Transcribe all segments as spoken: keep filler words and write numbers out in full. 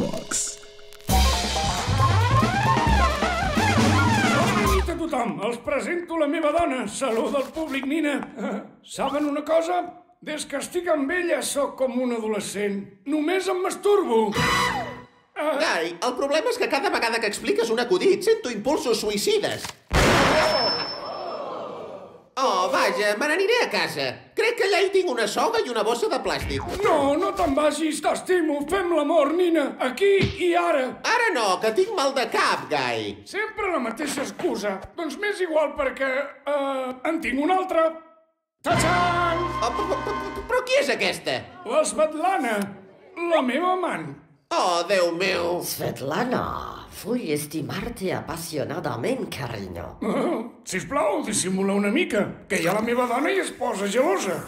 Dreamworks. Bona nit a tothom. Els presento la meva dona. Salut al públic, Nina. Saben una cosa? Des que estic amb ella sóc com un adolescent. Només em masturbo. Gai, el problema és que cada vegada que expliques un acudit sento impulsos suïcides. Oh, vaja, me n'aniré a casa. Crec que allà hi tinc una soga i una bossa de plàstic. No, no te'n vagis, t'estimo. Fem l'amor, Nina, aquí i ara. Ara no, que tinc mal de cap, Gai. Sempre la mateixa excusa. Doncs m'és igual perquè... Uh, en tinc una altra. Ta-txan! Oh, però qui és aquesta? La Svetlana, la meva amant. Oh, Déu meu. Svetlana, vull estimar-te apassionadament, carinyo. Uh, sisplau, dissimula una mica, que ja la meva dona hi es posa gelosa.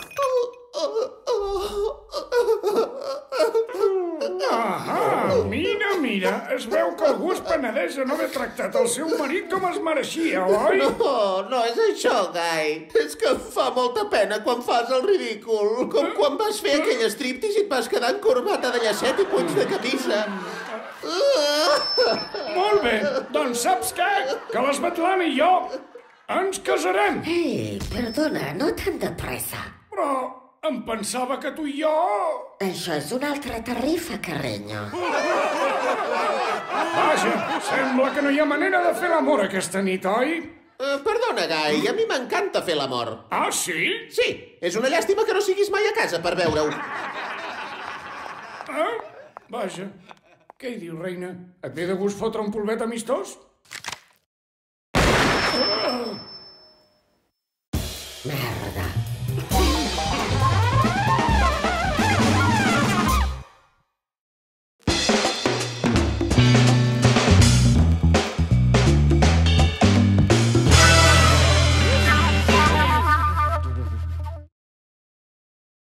Ahà, mira, mira, es veu que algú es penedeix de no haver tractat el seu marit com es mereixia, oi? No, no és això, Gai. És que fa molta pena quan fas el ridícul. Com quan vas fer aquell striptease i et vas quedar en corbata de llacet i punys de camisa. Molt bé, doncs saps què? Que la Svetlana i jo ens casarem. Ei, perdona, no tan de pressa. Però em pensava que tu i jo... Això és una altra tarifa, carinyo. Vaja, sembla que no hi ha manera de fer l'amor aquesta nit, oi? Uh, perdona, Gai, a mi m'encanta fer l'amor. Ah, sí? Sí, és una llàstima que no siguis mai a casa per veure-ho. Ah, vaja. Què hi diu, reina? Et ve de gust fotre un polvet amistós?